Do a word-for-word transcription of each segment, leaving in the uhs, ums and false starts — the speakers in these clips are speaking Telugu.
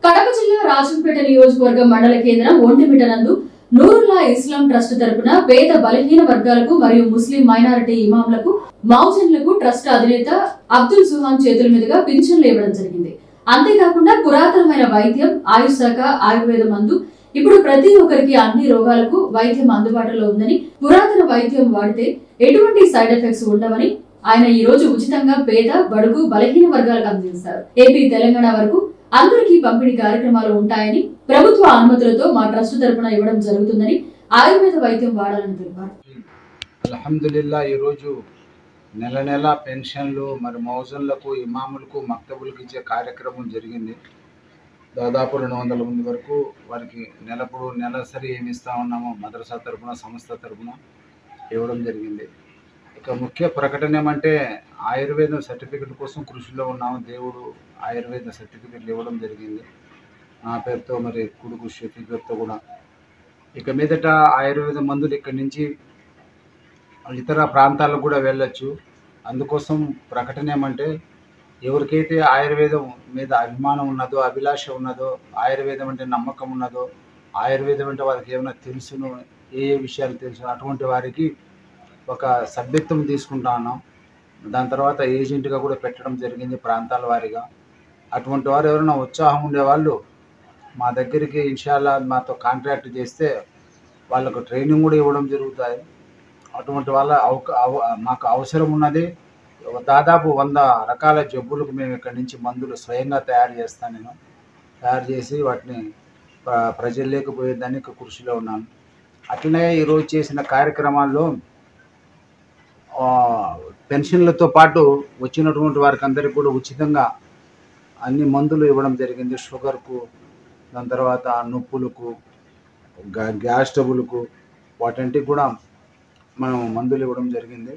కడప జిల్లా రాజంపేట నియోజకవర్గం మండల కేంద్రం ఒంటిమిట నందు నూరుల్లా ఇస్లాం ట్రస్ట్ తరపున పేద బలహీన వర్గాలకు మరియు ముస్లిం మైనారిటీ ఇమాంలకు మౌజన్లకు ట్రస్ట్ అధినేత అబ్దుల్ సుహాన్ చేతుల మీదుగా పింఛన్లు ఇవ్వడం జరిగింది. అంతేకాకుండా పురాతనమైన వైద్యం, ఆయుష్ శాఖ, ఆయుర్వేద మందు ఇప్పుడు ప్రతి ఒక్కరికి అన్ని రోగాలకు వైద్యం అందుబాటులో ఉందని, పురాతన వైద్యం వాడితే ఎటువంటి సైడ్ ఎఫెక్ట్స్ ఉండవని ఆయన ఈ రోజు ఉచితంగా పేద, బడుగు, బలహీన వర్గాలకు అందిస్తారు. ఏపీ, తెలంగాణ వరకు అందరికీ పంపిణీ కార్యక్రమాలు ఉంటాయని, ప్రభుత్వ అనుమతులతో మా ట్రస్ట్ తరపున ఇవ్వడం జరుగుతుందని, ఆయుర్వేద వైద్యం వాడాలని తెలిపారు. అల్హమ్దులిల్లా ఈ రోజు నెల నెల పెన్షన్లు మరి మౌజన్లకు, ఇమాములకు, మక్తబులకు ఇచ్చే కార్యక్రమం జరిగింది. దాదాపు రెండు వందల మంది వరకు వారికి నెలప్పుడు నెలసరి ఏమి ఇస్తా ఉన్నామో మద్రసా తరపున, సంస్థ తరపున ఇవ్వడం జరిగింది. ఇక ముఖ్య ప్రకటన ఏమంటే ఆయుర్వేదం సర్టిఫికెట్ కోసం కృషిలో ఉన్నాము. దేవుడు ఆయుర్వేద సర్టిఫికెట్లు ఇవ్వడం జరిగింది నా పేరుతో, మరి కొడుకు షఫీ పేరుతో కూడా. ఇక మీదట ఆయుర్వేద మందులు ఇక్కడి నుంచి ఇతర ప్రాంతాలకు కూడా వెళ్ళొచ్చు. అందుకోసం ప్రకటన ఏమంటే ఎవరికైతే ఆయుర్వేదం మీద అభిమానం ఉన్నదో, అభిలాష ఉన్నదో, ఆయుర్వేదం అంటే నమ్మకం ఉన్నదో, ఆయుర్వేదం అంటే వారికి ఏమైనా తెలుసును, ఏ ఏ విషయాలు తెలుసు, అటువంటి వారికి ఒక సభ్యత్వం తీసుకుంటా ఉన్నాం. దాని తర్వాత ఏజెంట్గా కూడా పెట్టడం జరిగింది ప్రాంతాల వారీగా. అటువంటి వారు ఎవరైనా ఉత్సాహం ఉండేవాళ్ళు మా దగ్గరికి ఇన్షాల్లా మాతో కాంట్రాక్ట్ చేస్తే వాళ్ళకు ట్రైనింగ్ కూడా ఇవ్వడం జరుగుతుంది. అటువంటి వాళ్ళ మాకు అవసరం ఉన్నది. దాదాపు వంద రకాల జబ్బులకు మేము ఇక్కడి నుంచి మందులు స్వయంగా తయారు చేస్తాను. నేను తయారు చేసి వాటిని ప్రజలు లేకపోయేదానికి కృషిలో ఉన్నాను. అట్లనే ఈరోజు చేసిన కార్యక్రమాల్లో పెన్షన్లతో పాటు వచ్చినటువంటి వారికి అందరికీ కూడా ఉచితంగా అన్ని మందులు ఇవ్వడం జరిగింది. షుగర్కు, దాని తర్వాత నొప్పులకు, గ్యాస్ ట్రబుల్కు, వాటింటికి కూడా మనం మందులు ఇవ్వడం జరిగింది.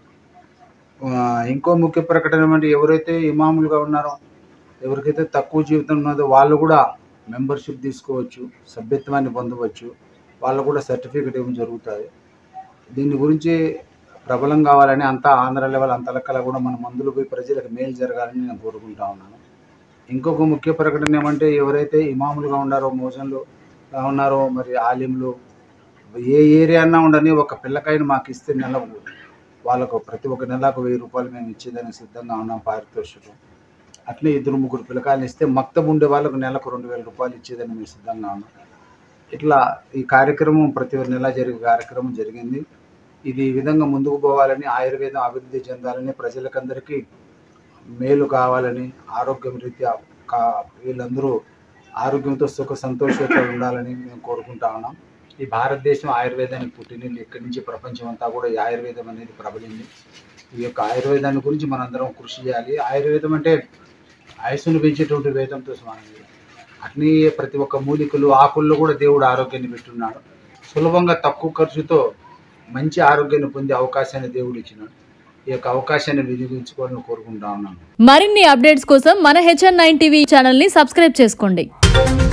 ఇంకో ముఖ్య ప్రకటన ఏమంటే ఎవరైతే ఇమాములుగా ఉన్నారో, ఎవరికైతే తక్కువ జీవితం ఉన్నదో వాళ్ళు కూడా మెంబర్షిప్ తీసుకోవచ్చు, సభ్యత్వాన్ని పొందవచ్చు. వాళ్ళు కూడా సర్టిఫికెట్ ఇవ్వడం జరుగుతుంది. దీని గురించి ప్రబలం కావాలని అంతా ఆంధ్ర లెవెల్ అంతలక్కల కూడా మన మందులు పోయి ప్రజలకు మేలు జరగాలని నేను కోరుకుంటా ఉన్నాను. ఇంకొక ముఖ్య ప్రకటన ఏమంటే ఎవరైతే ఇమాములుగా ఉన్నారో, మోజన్లు ఉన్నారో, మరి ఆలింలు ఏ ఏరియా అన్నా ఉండని ఒక పిల్లకాయని మాకు ఇస్తే నెల వాళ్ళకు ప్రతి ఒక్క నెలకు వెయ్యి రూపాయలు మేము ఇచ్చేదానికి సిద్ధంగా ఉన్నాం పారితోషికం. అట్లే ఇద్దరు ముగ్గురు పిల్లకాయలు ఇస్తే మక్తబ్ ఉండే వాళ్ళకు నెలకు రెండు వేల రూపాయలు ఇచ్చేదానికి మేము సిద్ధంగా ఉన్నాం. ఇట్లా ఈ కార్యక్రమం ప్రతి నెల జరిగే కార్యక్రమం జరిగింది. ఇది ఈ విధంగా ముందుకు పోవాలని, ఆయుర్వేదం అభివృద్ధి చెందాలని, ప్రజలకందరికీ మేలు కావాలని, ఆరోగ్యం రీత్యా కా వీళ్ళందరూ ఆరోగ్యంతో సుఖ సంతోషంతో ఉండాలని మేము కోరుకుంటా ఉన్నాం. ఈ భారతదేశం ఆయుర్వేదానికి పుట్టినిల్లు. ఇక్కడి నుంచి ప్రపంచం అంతా కూడా ఈ ఆయుర్వేదం అనేది ప్రబలింది. ఈ యొక్క ఆయుర్వేదాన్ని గురించి మనందరం కృషి చేయాలి. ఆయుర్వేదం అంటే ఆయుస్సును పెంచేటువంటి వేదంతో సమానం. అట్లనే ప్రతి ఒక్క మూలికలు, ఆకుల్లో కూడా దేవుడు ఆరోగ్యాన్ని పెట్టున్నాడు. సులభంగా తక్కువ ఖర్చుతో మంచి ఆరోగ్యాన్ని పొందే అవకాశాన్ని దేవుడు ఇచ్చినాడు. ఈ యొక్క అవకాశాన్ని వినియోగించుకోవాలని కోరుకుంటా ఉన్నాను. మరిన్ని అప్డేట్స్ కోసం మన హెచ్ఎన్ నైన్ టీవీ ఛానల్ ని సబ్స్క్రైబ్ చేసుకోండి.